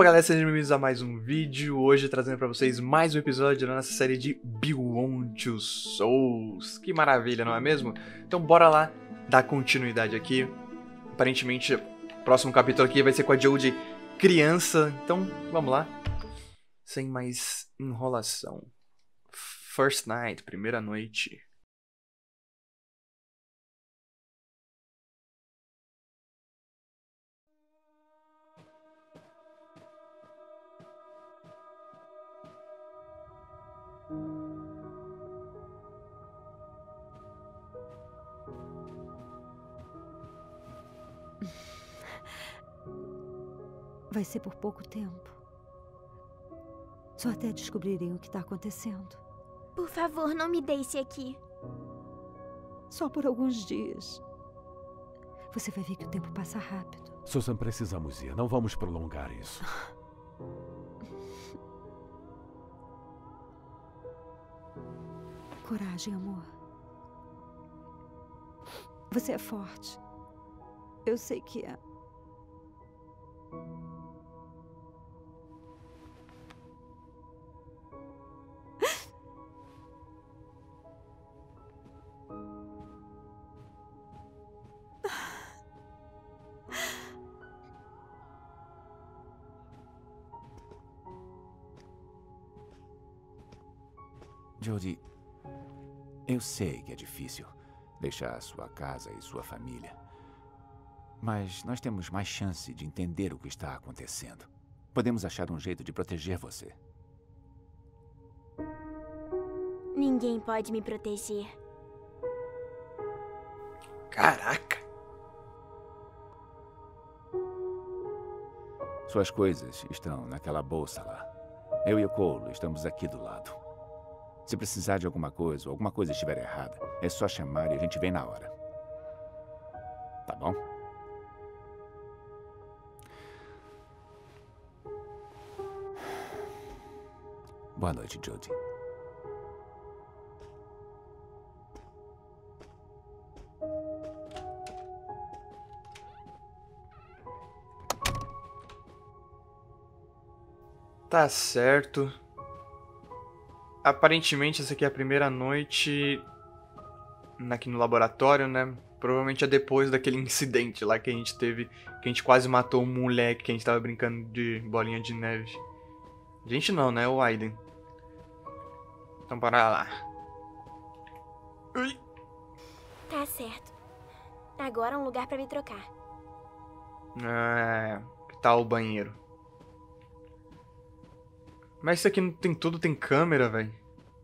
Opa galera, sejam bem-vindos a mais um vídeo. Hoje trazendo pra vocês mais um episódio da nossa série de Beyond Two Souls. Que maravilha, não é mesmo? Então bora lá dar continuidade aqui. Aparentemente o próximo capítulo aqui vai ser com a Jodie criança. Então vamos lá, sem mais enrolação. First night, primeira noite. Vai ser por pouco tempo. Só até descobrirem o que está acontecendo. Por favor, não me deixe aqui. Só por alguns dias. Você vai ver que o tempo passa rápido. Susan, precisamos ir. Não vamos prolongar isso. Coragem, amor. Você é forte. Eu sei que é. Jodie, eu sei que é difícil deixar sua casa e sua família. Mas nós temos mais chance de entender o que está acontecendo. Podemos achar um jeito de proteger você. Ninguém pode me proteger. Caraca! Suas coisas estão naquela bolsa lá. Eu e o Cole estamos aqui do lado. Se precisar de alguma coisa ou alguma coisa estiver errada, é só chamar e a gente vem na hora. Tá bom? Boa noite, Jodie. Tá certo. Aparentemente essa aqui é a primeira noite aqui no laboratório, né? Provavelmente é depois daquele incidente lá que a gente teve, que a gente quase matou um moleque que a gente tava brincando de bolinha de neve. Gente não, né? O Aiden. Então bora lá. Ui. Tá certo. Agora é um lugar pra me trocar. Que tal o banheiro? Mas isso aqui não tem tudo, tem câmera, velho.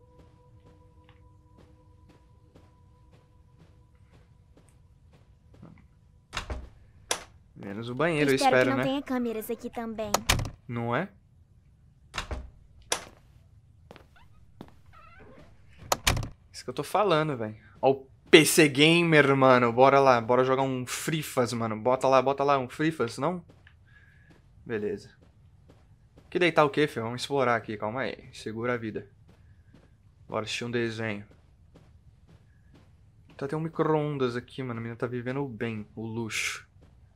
Menos o banheiro, eu espero, que não né? tenha câmeras aqui também. Não é? Isso que eu tô falando, velho. Ó o PC Gamer, mano. Bora lá, bora jogar um Frifas, mano. Bota lá um Frifas, não? Beleza. Que deitar o quê, filho? Vamos explorar aqui, calma aí. Segura a vida. Bora assistir um desenho. Tá, tem um micro-ondas aqui, mano. A menina tá vivendo bem, o luxo.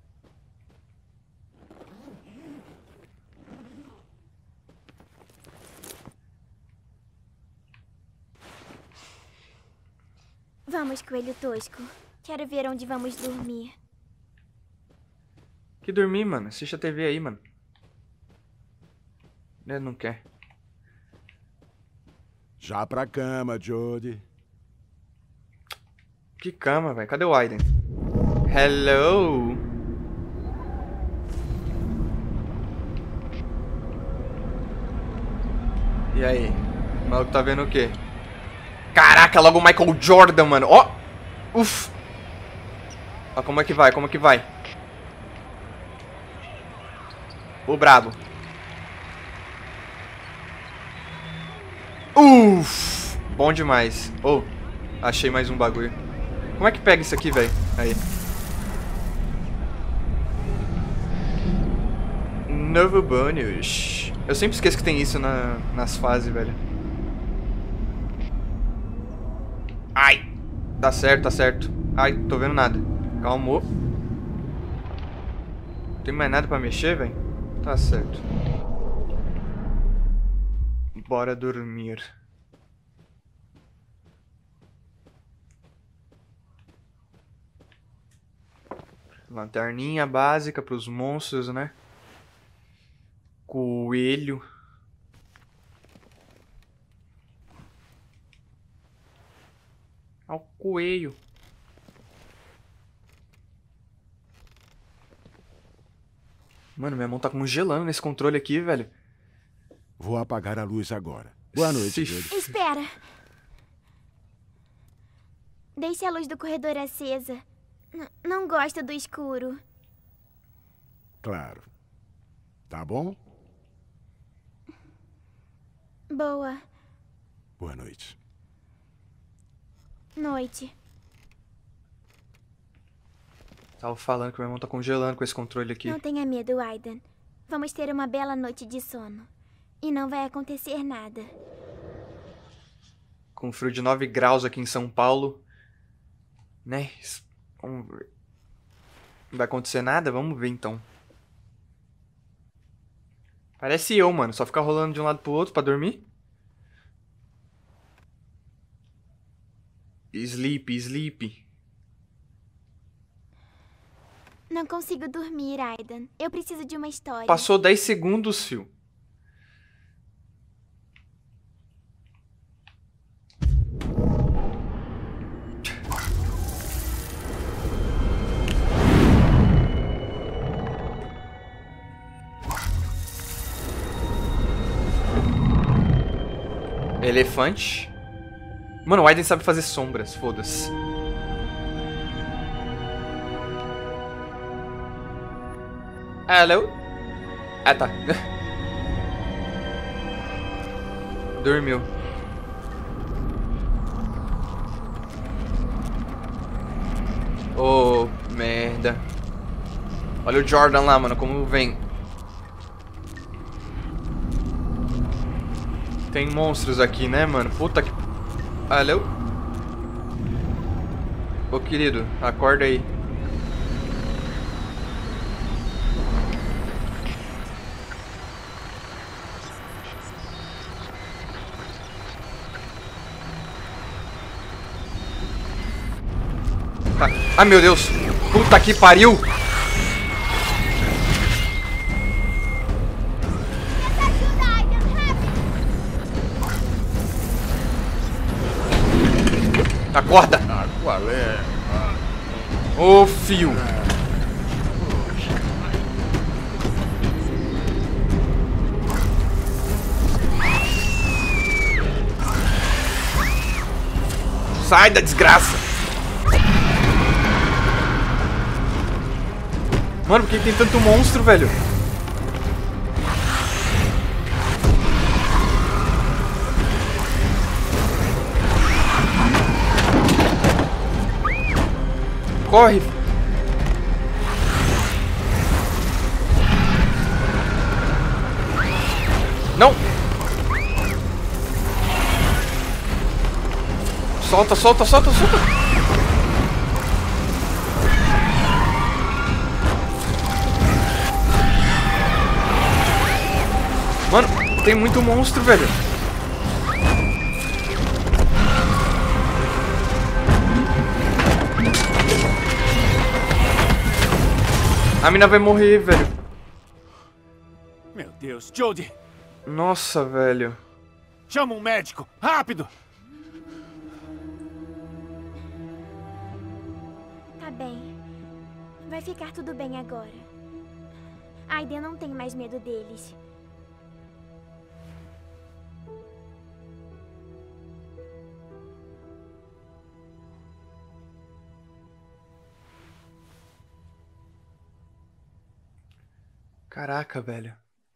Vamos, coelho tosco. Quero ver onde vamos dormir. Que dormir, mano? Assiste a TV aí, mano. Ele não quer. Já pra cama, Jodie. Que cama, velho. Cadê o Aiden? Hello? E aí? O maluco tá vendo o quê? Caraca, logo o Michael Jordan, mano. Ó! Uf! Ó, como é que vai? Como é que vai? O brabo. Uff! Bom demais. Oh, achei mais um bagulho. Como é que pega isso aqui, velho? Aí. Novo bônus. Eu sempre esqueço que tem isso nas fases, velho. Ai! Tá certo, tá certo. Ai, tô vendo nada. Calmou. Não tem mais nada pra mexer, velho? Tá certo. Bora dormir. Lanterninha básica pros monstros, né? Coelho. Ó, o coelho. Mano, minha mão tá congelando nesse controle aqui, velho. Vou apagar a luz agora. Boa noite, Se Judy. Espera. Deixe a luz do corredor acesa. Não gosto do escuro. Claro. Tá bom? Boa Boa noite. noite. Tava falando que minha mão tá congelando com esse controle aqui. Não tenha medo, Aiden. Vamos ter uma bela noite de sono. E não vai acontecer nada. Com frio de 9 graus aqui em São Paulo. Né? Vamos ver. Não vai acontecer nada? Vamos ver então. Parece eu, mano. Só ficar rolando de um lado pro outro pra dormir. Sleep, sleep. Não consigo dormir, Aiden. Eu preciso de uma história. Passou 10 segundos, fio. Elefante. Mano, o Aiden sabe fazer sombras, foda-se. Hello? Ah, tá. Dormiu. Oh, merda. Olha o Jordan lá, mano, como vem. Tem monstros aqui, né, mano? Puta que... Alô? Ô, querido, acorda aí. Tá. Ai, meu Deus. Puta que pariu. Acorda! Ah, qual é? Ô, fio! Sai da desgraça! Mano, por que tem tanto monstro, velho? Corre! Não! Solta, solta, solta, solta! Mano, tem muito monstro, velho. A mina vai morrer, velho. Meu Deus, Jodie! Nossa, velho. Chama um médico! Rápido! Tá bem. Vai ficar tudo bem agora. Aiden não tem mais medo deles. Caraca, velho.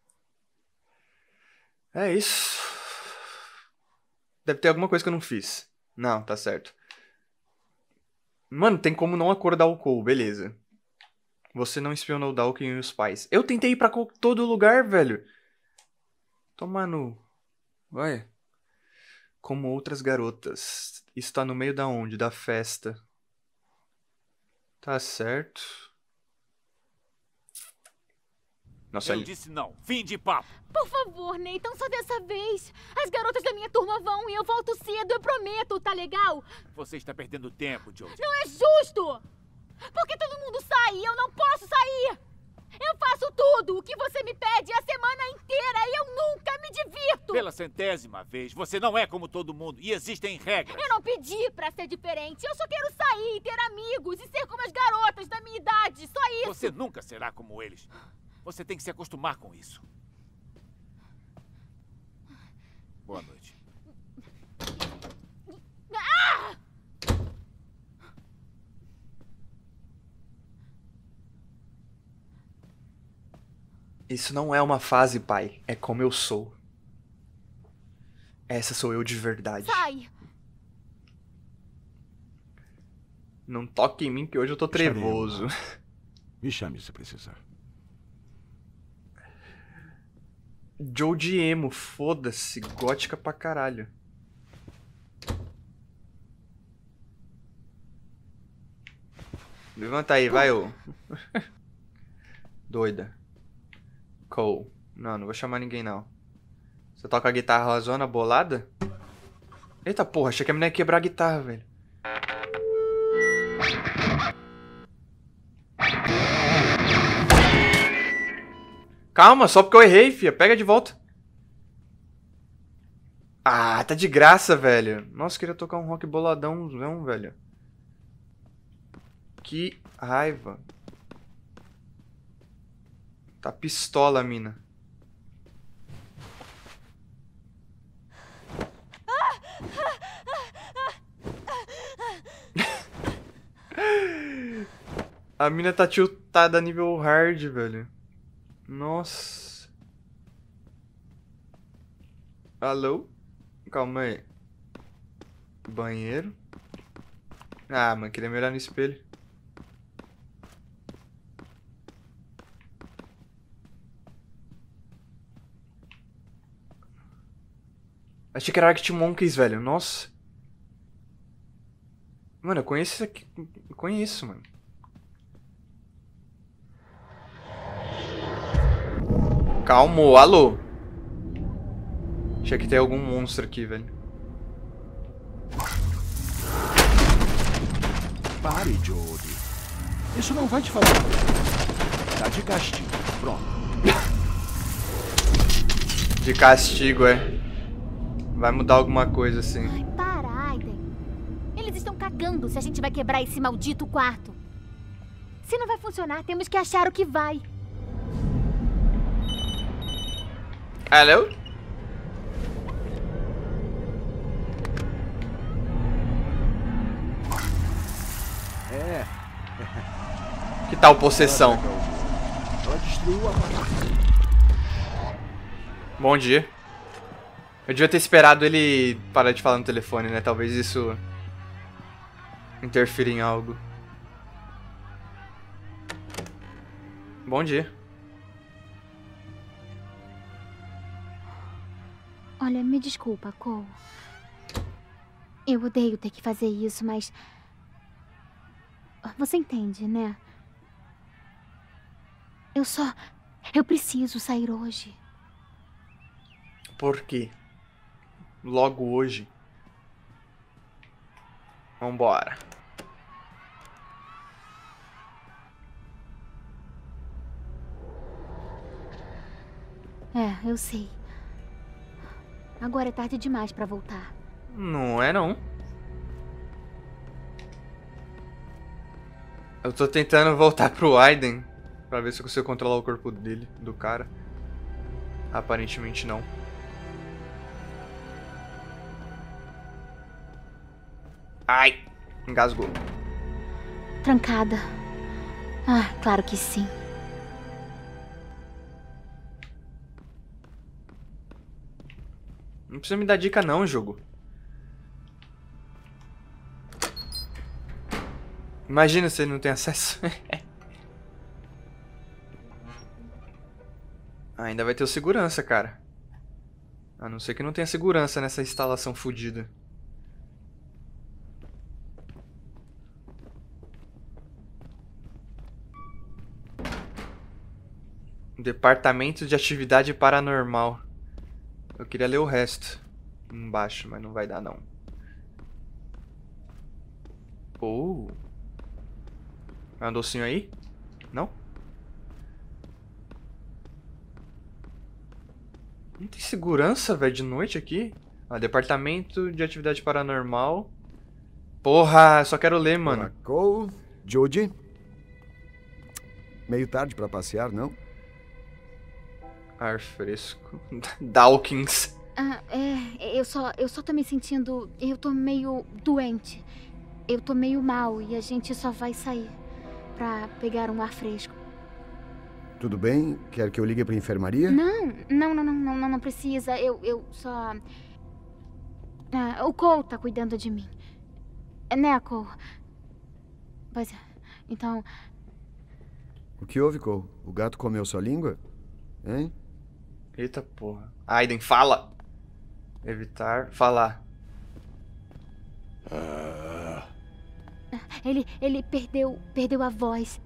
É isso. Deve ter alguma coisa que eu não fiz. Não, tá certo. Mano, tem como não acordar o Cole, beleza. Você não espionou o Dawkins e os pais. Eu tentei ir pra todo lugar, velho. Toma no... Vai. Como outras garotas. Está no meio da onde? Da festa. Tá certo. Nossa, Eu disse não. Fim de papo. Por favor, Nathan, só dessa vez. As garotas da minha turma vão e eu volto cedo, eu prometo, tá legal? Você está perdendo tempo, Jodie. Não é justo! Porque todo mundo sai e eu não posso sair! Eu faço tudo o que você me pede a semana inteira e eu nunca me divirto! Pela 100ª vez, você não é como todo mundo e existem regras. Eu não pedi pra ser diferente. Eu só quero sair, ter amigos e ser como as garotas da minha idade. Só isso. Você nunca será como eles. Você tem que se acostumar com isso. Boa noite. Isso não é uma fase, pai. É como eu sou. Essa sou eu de verdade. Sai! Não toque em mim que hoje eu tô trevoso. Me chame se precisar. Jodie emo, foda-se. Gótica pra caralho. Levanta aí, vai, ô. Doida. Cole. Não, não vou chamar ninguém, não. Você toca a guitarra zona bolada? Eita porra, achei que a menina ia quebrar a guitarra, velho. Calma, só porque eu errei, fia. Pega de volta. Ah, tá de graça, velho. Nossa, queria tocar um rock boladão, não, velho. Que raiva. Tá pistola, mina. A mina tá tiltada nível hard, velho. Nossa. Alô? Calma aí. Banheiro. Ah, mano, queria me olhar no espelho. Achei que era Arctic Monkeys, velho. Nossa. Mano, eu conheço isso aqui. Eu conheço, mano. Calma, alô. Achei que tem algum monstro aqui, velho. Pare, Jodie. Isso não vai te fazer. Tá de castigo. Pronto. De castigo, é. Vai mudar alguma coisa, assim. Ai, para, Aiden. Eles estão cagando se a gente vai quebrar esse maldito quarto. Se não vai funcionar, temos que achar o que vai. Alô? É. Que tal possessão? Ela destruiu a apartamento. Bom dia. Eu devia ter esperado ele parar de falar no telefone, né? Talvez isso interfira em algo. Bom dia. Olha, me desculpa, Cole. Eu odeio ter que fazer isso, mas... Você entende, né? Eu preciso sair hoje. Por quê? Logo hoje. Vambora. É, eu sei. Agora é tarde demais pra voltar. Não é, não. Eu tô tentando voltar pro Aiden pra ver se eu consigo controlar o corpo dele, do cara. Aparentemente não. Ai, engasgou. Trancada. Ah, claro que sim. Não precisa me dar dica não, jogo. Imagina se ele não tem acesso. Ainda vai ter o segurança, cara. A não ser que não tenha segurança nessa instalação fodida. Departamento de Atividade Paranormal. Eu queria ler o resto embaixo, mas não vai dar não. É um docinho aí? Não? Não tem segurança, velho, de noite aqui? Departamento de Atividade Paranormal. Porra, só quero ler, mano. Olá, Cole, Judy. Meio tarde pra passear, não? Ar fresco. Dawkins. Eu só tô me sentindo... Eu tô meio doente. Eu tô meio mal e a gente só vai sair pra pegar um ar fresco. Tudo bem? Quer que eu ligue pra enfermaria? Não precisa. Eu só... o Cole tá cuidando de mim. Né, Cole? Pois é. Então... O que houve, Cole? O gato comeu sua língua? Hein? Eita porra. Aiden, fala! Evitar falar. Ele perdeu a voz.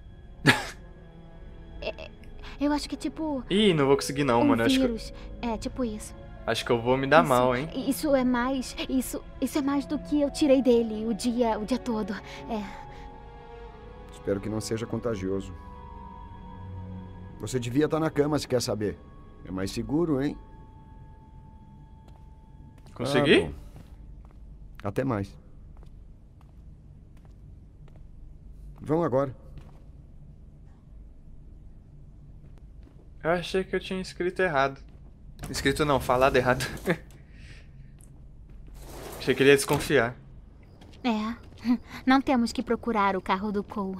Eu acho que é tipo... Ih, não vou conseguir não, mano. vírus. É, tipo isso. Acho que eu vou me dar mal, hein? Isso é mais do que eu tirei dele o dia todo. Espero que não seja contagioso. Você devia estar na cama se quer saber. É mais seguro, hein? Consegui? Bom. Até mais. Vão agora. Eu achei que eu tinha escrito errado. Escrito não, falado errado. Achei que ele ia desconfiar. Não temos que procurar o carro do Cole.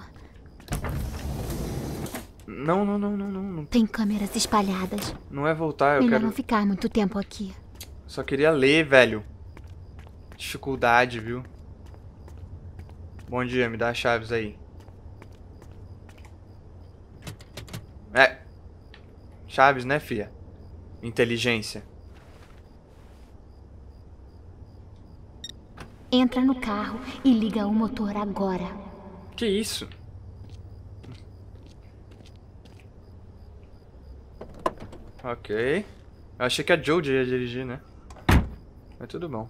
Não. Tem câmeras espalhadas. Não é voltar, eu Melhor quero... não ficar muito tempo aqui. Só queria ler, velho. Dificuldade, viu? Bom dia, me dá as chaves aí. Chaves, né, fia? Inteligência. Entra no carro e liga o motor agora. Que isso? Ok. Eu achei que a Jodie ia dirigir, né? Mas tudo bom.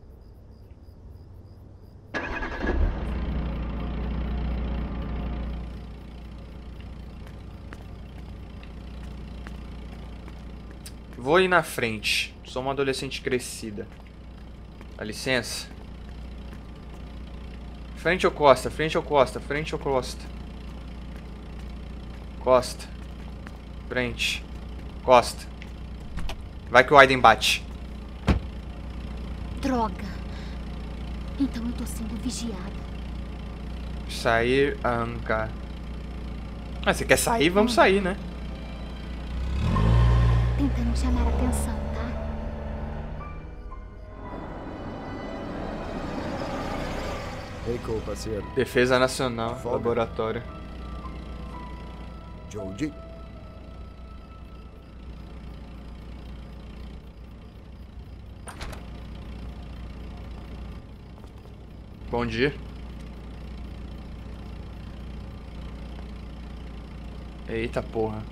Vou ir na frente. Sou uma adolescente crescida. Dá licença. Frente ou costa? Frente ou costa? Frente ou costa? Costa. Frente. Costa. Vai que o Aiden bate. Droga. Então eu tô sendo vigiada. Sair, arrancar. Você quer sair? Vamos sair, né? Tentando chamar a atenção, tá? Ei, Cole, parceiro. Defesa Nacional, Folga. laboratório. Jodie. Bom dia. Eita porra.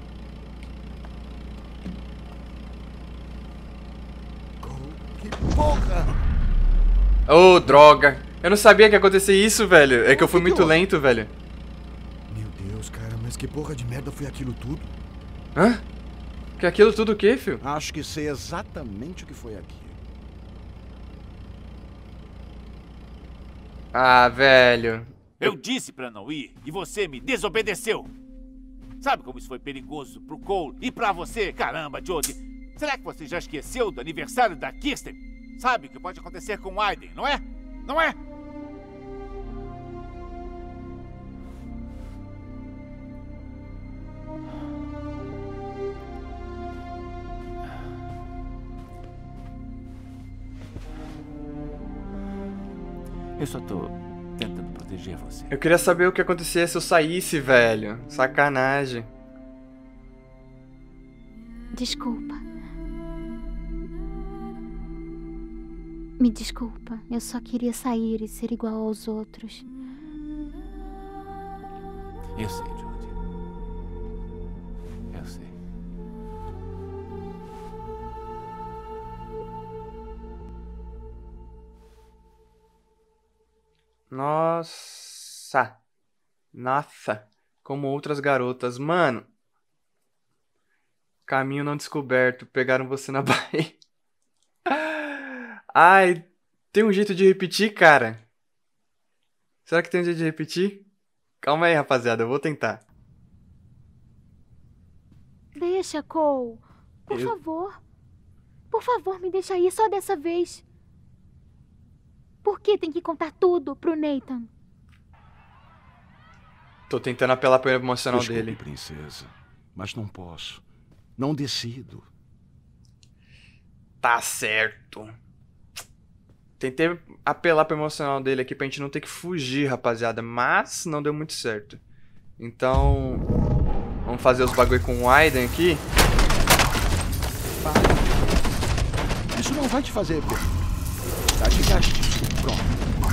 Que porra! Ô, droga. Eu não sabia que ia acontecer isso, velho. É que eu fui muito lento, velho. Meu Deus, cara, mas que porra de merda foi aquilo tudo? Hã? Que aquilo tudo o quê, filho? Acho que sei exatamente o que foi aquilo. Ah, velho. Eu disse pra não ir e você me desobedeceu. Sabe como isso foi perigoso pro Cole e pra você? Caramba, Jodie. Será que você já esqueceu do aniversário da Kirsten? Sabe o que pode acontecer com o Aiden, não é? Não é? Eu só tô tentando proteger você. Eu queria saber o que acontecia se eu saísse, velho. Sacanagem. Desculpa. Me desculpa. Eu só queria sair e ser igual aos outros. Eu sei, Jodie. Eu sei. Nossa. Nossa. Como outras garotas. Mano. Caminho não descoberto. Pegaram você na Bahia. Ai. Tem um jeito de repetir, cara? Será que tem um jeito de repetir? Calma aí, rapaziada. Eu vou tentar. Deixa, Cole. Por favor. Por favor, me deixa ir só dessa vez. Por que tem que contar tudo pro Nathan? Tô tentando apelar pro emocional Desculpe, dele. princesa, mas não posso. Não decido. Tá certo. Tentei apelar pro emocional dele aqui pra gente não ter que fugir, rapaziada. Mas não deu muito certo. Então... vamos fazer os bagulho com o Aiden aqui. Isso não vai te fazer bem. Tá de castigo. Pronto.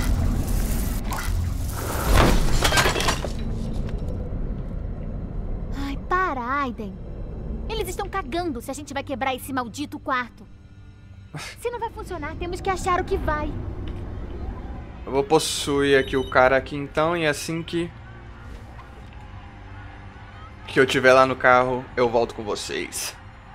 Ai, para, Aiden. Eles estão cagando se a gente vai quebrar esse maldito quarto. Se não vai funcionar, temos que achar o que vai. Eu vou possuir aqui o cara aqui então. E assim que eu tiver lá no carro, eu volto com vocês.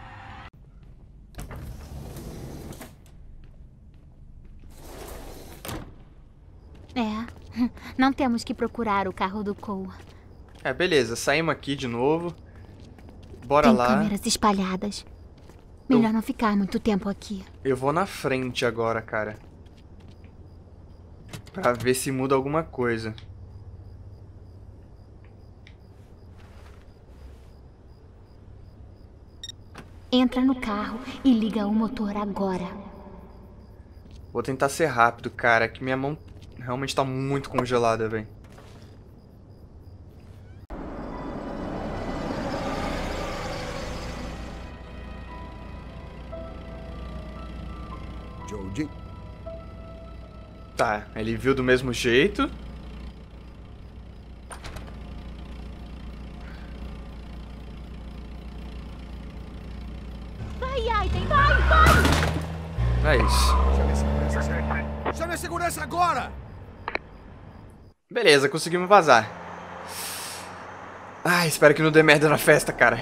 Não temos que procurar o carro do Cole. É, beleza. Saímos aqui de novo. Bora Tem lá. câmeras espalhadas. Melhor não ficar muito tempo aqui. Eu vou na frente agora, cara. Pra ver se muda alguma coisa. Entra no carro e liga o motor agora. Vou tentar ser rápido, cara, que minha mão realmente tá muito congelada, velho. Jodie, Tá, ele viu do mesmo jeito. Vai, Aiden, vai! É isso. chame a segurança agora! Beleza, conseguimos vazar. Ai, espero que não dê merda na festa, cara.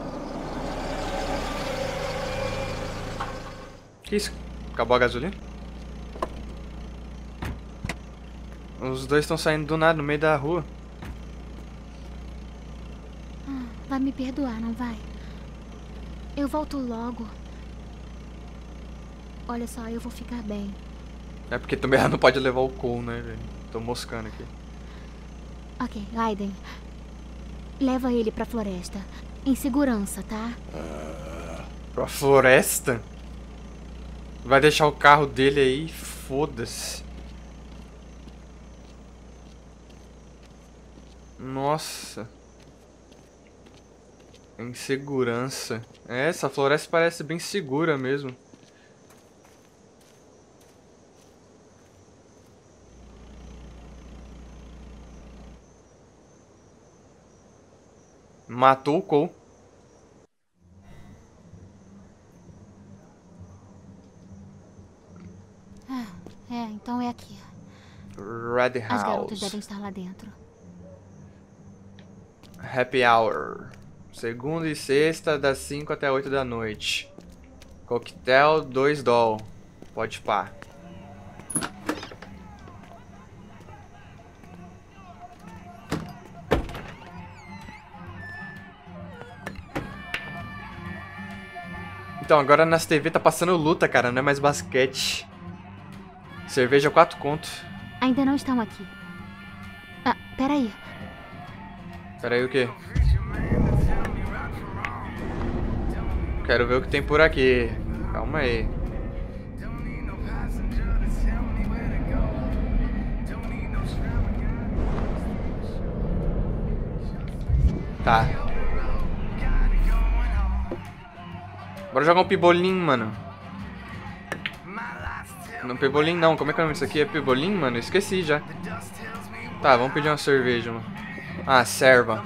Que isso? Acabou a gasolina? Os dois estão saindo do nada no meio da rua. Vai me perdoar, não vai? Eu volto logo. Olha só, eu vou ficar bem. É porque também ela não pode levar o Cole, né, velho? Tô moscando aqui. Ok, Aiden. Leva ele pra floresta. Em segurança, tá? Pra floresta? Vai deixar o carro dele aí? Foda-se. Nossa. Insegurança. É, essa floresta parece bem segura mesmo. Matou o Cole. Então é aqui. Red As garotas House. devem estar lá dentro. Happy Hour. Segunda e sexta, das 5 até 8 da noite. Coquetel, $2. Pode pá. Então, agora nas TV tá passando luta, cara. Não é mais basquete. Cerveja 4 conto. Ainda não estão aqui. Ah, peraí. Pera aí, o quê? Quero ver o que tem por aqui. Calma aí. Tá. Bora jogar um pibolim, mano. Não, pibolim não. Como é que é o nome disso aqui? É pibolim, mano? Esqueci já. Tá, vamos pedir uma cerveja, mano. Ah, serva.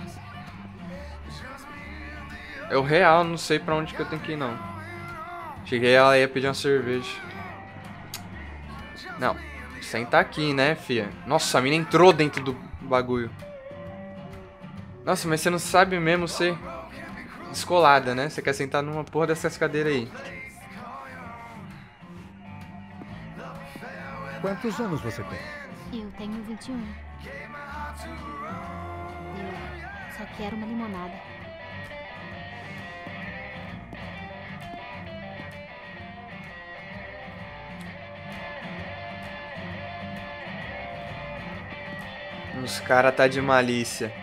Eu real não sei pra onde que eu tenho que ir, não. Cheguei, ela ia pedir uma cerveja. Não, senta aqui, né, fia? Nossa, a mina entrou dentro do bagulho. Nossa, mas você não sabe mesmo ser descolada, né? Você quer sentar numa porra dessas cadeiras aí. Quantos anos você tem? Eu tenho 21. Eu só quero uma limonada. Os caras tá de malícia.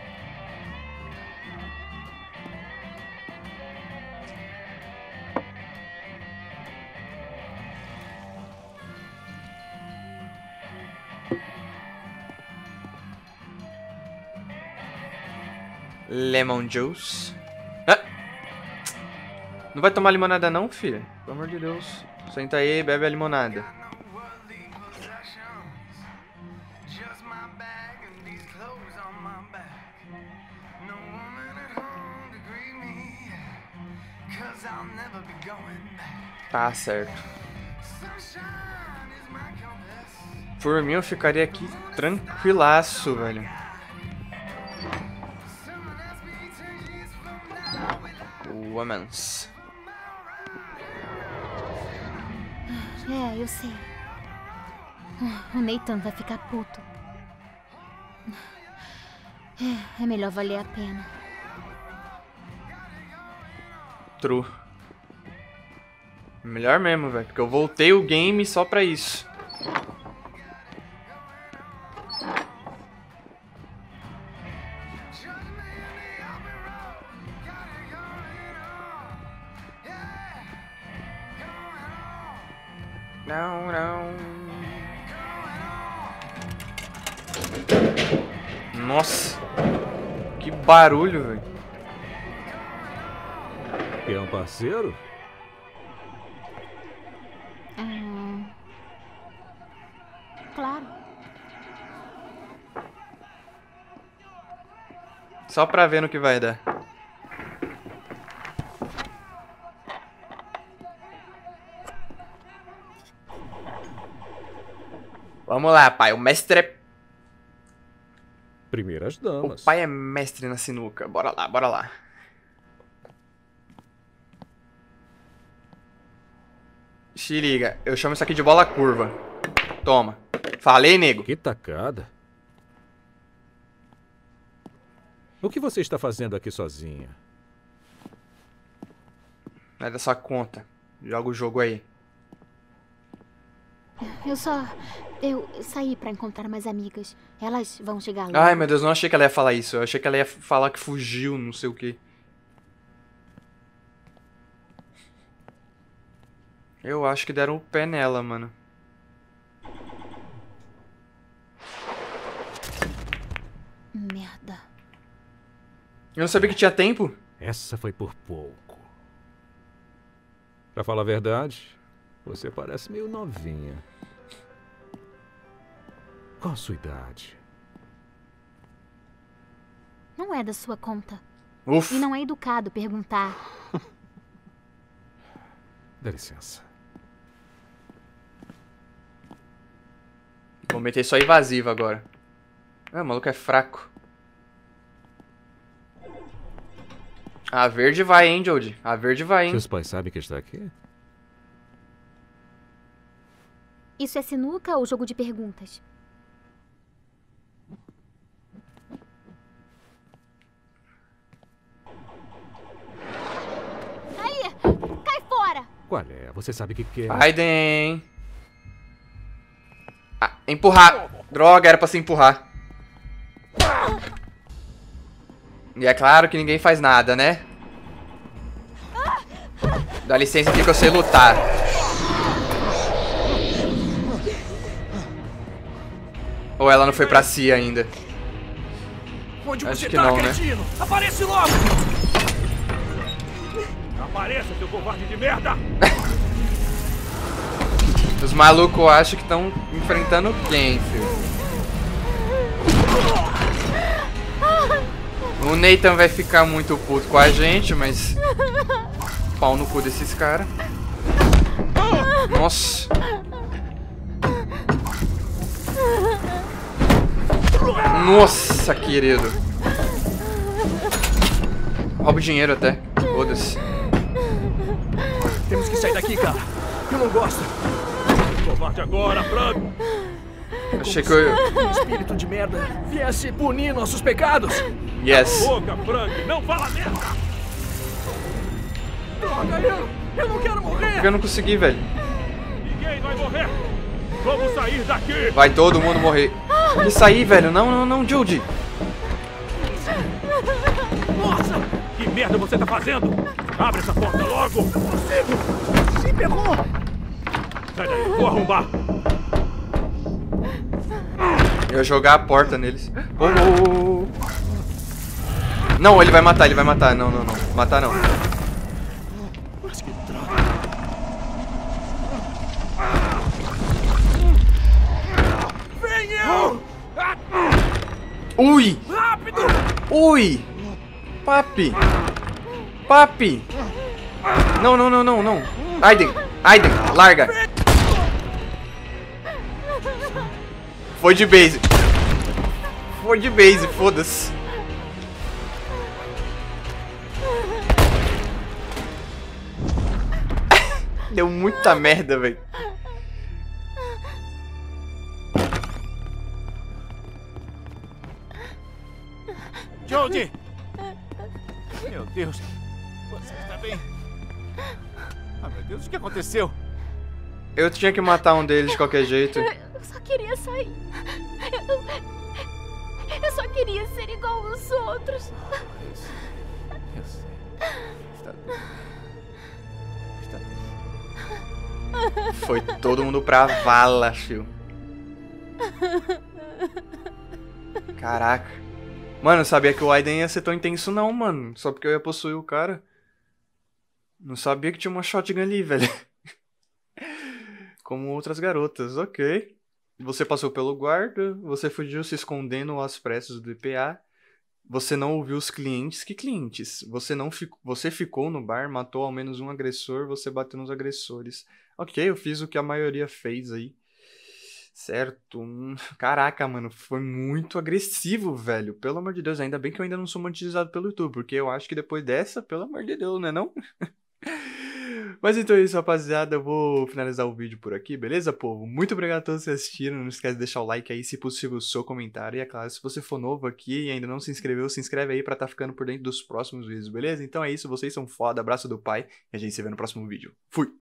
Lemon juice. Ah! Não vai tomar limonada não, filha? Pelo amor de Deus. Senta aí e bebe a limonada. Tá certo. Por mim eu ficaria aqui tranquilaço, velho. Womans. É, eu sei. O Nathan vai ficar puto. É melhor valer a pena. True. Melhor mesmo, velho. Porque eu voltei o game só pra isso. Não, não. Nossa. Que barulho, velho. Quer um parceiro? Claro. Só pra ver no que vai dar. Vamos lá, pai. O mestre é... Primeiras O damas. pai é mestre na sinuca. Bora lá, bora lá. Se liga. Eu chamo isso aqui de bola curva. Toma. Falei, nego. Que tacada. O que você está fazendo aqui sozinha? Não é da sua conta. Joga o jogo aí. Eu saí pra encontrar mais amigas. Elas vão chegar lá. Ai, meu Deus, não achei que ela ia falar isso. Eu achei que ela ia falar que fugiu, não sei o quê. Eu acho que deram o pé nela, mano. Merda. Eu não sabia que tinha tempo. Essa foi por pouco. Pra falar a verdade, você parece meio novinha. Qual a sua idade? Não é da sua conta. Ufa. E não é educado perguntar. Dá licença. Vou meter só invasiva agora. Ah, o maluco é fraco. A verde vai, hein, Jodie? A verde vai, hein? Seus pais sabem que está aqui? Isso é sinuca ou jogo de perguntas? Aí! Cai fora! Qual é? Você sabe o que quer? Aiden. Ah, empurrar. Droga, era pra se empurrar. E é claro que ninguém faz nada, né? Dá licença aqui que eu sei lutar. Ou ela não foi pra si ainda? Onde Acho você que tá, não, né? cretino? Aparece logo! Apareça, seu covarde de merda! Os malucos acham que estão enfrentando quem, filho? O Nathan vai ficar muito puto com a gente, mas... Pau no cu desses caras. Nossa. Nossa, querido. Rouba o dinheiro até. Foda-se. Temos que sair daqui, cara. Eu não gosto. Covarde agora, Frank. Achei que eu... Um espírito de merda viesse punir nossos pecados. Yes. Boca, Frank. Não fala merda. Droga, eu não quero morrer. Porque eu não consegui, velho. Ninguém vai morrer. Vamos sair daqui. Vai todo mundo morrer. Que sair, velho? Não, Judy. Nossa, que merda você tá fazendo? Abre essa porta logo. Não consigo. Se pegou. Sai daí, vou arrombar. Eu ia jogar a porta neles. Oh. Não, ele vai matar. Não. Matar não. Mas que droga. Venham! Ui! Rápido! Ui! Papi! Não. Aiden, larga! Foi de base, foda-se. Deu muita merda, velho. Jodie! Meu Deus! Você está bem? Ah, meu Deus, o que aconteceu? Eu tinha que matar um deles de qualquer jeito. Eu só queria sair. Eu só queria ser igual aos outros. Eu sei. Está bem. Está bem. Foi todo mundo pra vala, fio. Caraca. Mano, eu sabia que o Aiden ia ser tão intenso não, mano. Só porque eu ia possuir o cara. Não sabia que tinha uma shotgun ali, velho. Como outras garotas, ok. Você passou pelo guarda, você fugiu se escondendo às pressas do DPA. Você não ouviu os clientes. Que clientes? Você ficou no bar, matou ao menos um agressor, você bateu nos agressores. Ok, eu fiz o que a maioria fez aí. Certo. Caraca, mano, foi muito agressivo, velho. Pelo amor de Deus, ainda bem que eu ainda não sou monetizado pelo YouTube, porque eu acho que depois dessa, pelo amor de Deus, né não? Mas então é isso, rapaziada. Eu vou finalizar o vídeo por aqui, beleza, povo? Muito obrigado a todos que assistiram. Não esquece de deixar o like aí, se possível, o seu comentário. E é claro, se você for novo aqui e ainda não se inscreveu, se inscreve aí pra tá ficando por dentro dos próximos vídeos, beleza? Então é isso, vocês são foda. Abraço do pai e a gente se vê no próximo vídeo. Fui!